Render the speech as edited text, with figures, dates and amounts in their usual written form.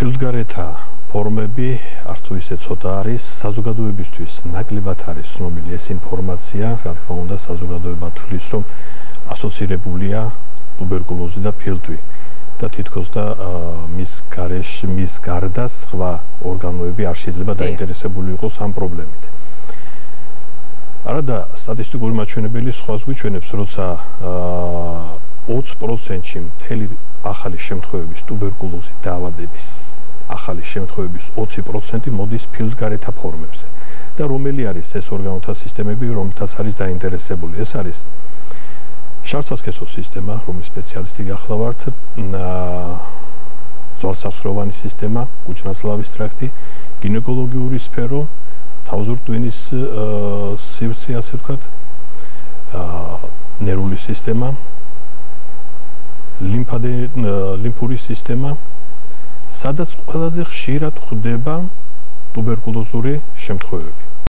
ფილდგარეთა ფორმები არ თუ ისე ცოტა არის საზოგადოებისთვის ნაკლებად არის ცნობილი ეს ინფორმაცია, რა თქმა უნდა საზოგადოება თვლის რომ ასოცირებულია ტუბერკულოზი და ფილტვი და თითქოს და მის გარდა სხვა ორგანოები არ შეიძლება დაინტერესებული იყოს ამ პრობლემით. არადა სტატისტიკური მაჩვენებელი სხვას გვიჩვენებს, როცა 20%-ში მთელი ახალი შემთხვევების ტუბერკულოზით დაავადების ახალი შემთხვევების 20% მოდის ფილდგარეთა ფორმებზე. და რომელი არის ეს ორგანოთა სისტემები, რომლითაც არის დაინტერესებული? ეს არის შარცასქესო სისტემა, რომლის სპეციალისტი გახლავართ, ძვალსახსროვანი სისტემა, კუჭნაცლავის ტრაქტი, გინეკოლოგიური სფერო, თავზურტვინის სივრცე, ასე ვთქვათ, ნერვული სისტემა, ლიმფური სისტემა, სადაც ყველაზე ხშირად ხდება ტუბერკულოზური შემთხვევები.